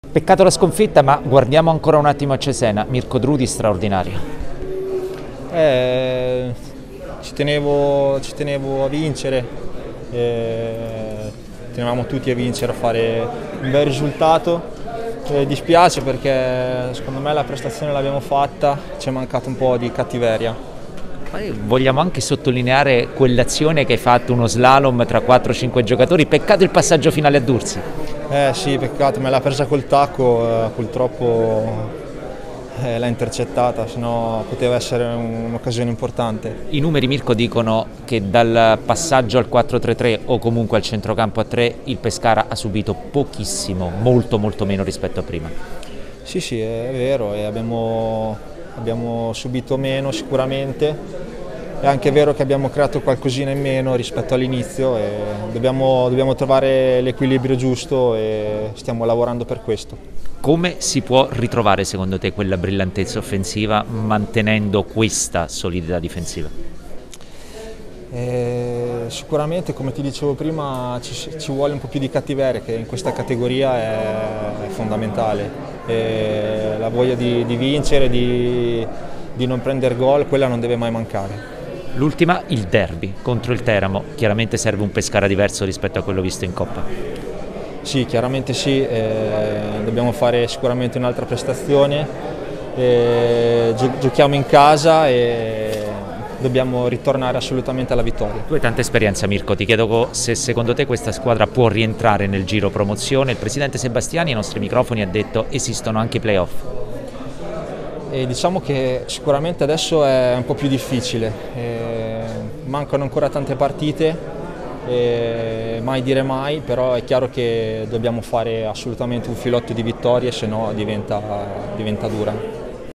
Peccato la sconfitta, ma guardiamo ancora un attimo a Cesena. Mirko Drudi straordinario. Ci tenevo a vincere, tenevamo tutti a vincere, a fare un bel risultato. Dispiace perché secondo me la prestazione l'abbiamo fatta, ci è mancato un po' di cattiveria. Poi vogliamo anche sottolineare quell'azione che hai fatto, uno slalom tra 4-5 giocatori. Peccato il passaggio finale a Dursi. Sì, peccato, me l'ha presa col tacco, purtroppo l'ha intercettata, sennò poteva essere un'occasione importante. I numeri, Mirko, dicono che dal passaggio al 4-3-3 o comunque al centrocampo a 3 il Pescara ha subito pochissimo, molto meno rispetto a prima. Sì, è vero, e abbiamo subito meno sicuramente. È anche vero che abbiamo creato qualcosina in meno rispetto all'inizio e dobbiamo trovare l'equilibrio giusto e stiamo lavorando per questo. Come si può ritrovare secondo te quella brillantezza offensiva mantenendo questa solidità difensiva? Sicuramente, come ti dicevo prima, ci vuole un po' più di cattiveria, che in questa categoria è fondamentale. La voglia di vincere, di non prendere gol, quella non deve mai mancare. L'ultima, il derby contro il Teramo. Chiaramente serve un Pescara diverso rispetto a quello visto in Coppa. Sì, chiaramente sì, dobbiamo fare sicuramente un'altra prestazione, giochiamo in casa e dobbiamo ritornare assolutamente alla vittoria. Tu hai tanta esperienza, Mirko, ti chiedo se secondo te questa squadra può rientrare nel giro promozione. Il presidente Sebastiani ai nostri microfoni ha detto che esistono anche i playoff. E diciamo che sicuramente adesso è un po' più difficile, mancano ancora tante partite, mai dire mai, però è chiaro che dobbiamo fare assolutamente un filotto di vittorie, se no diventa dura.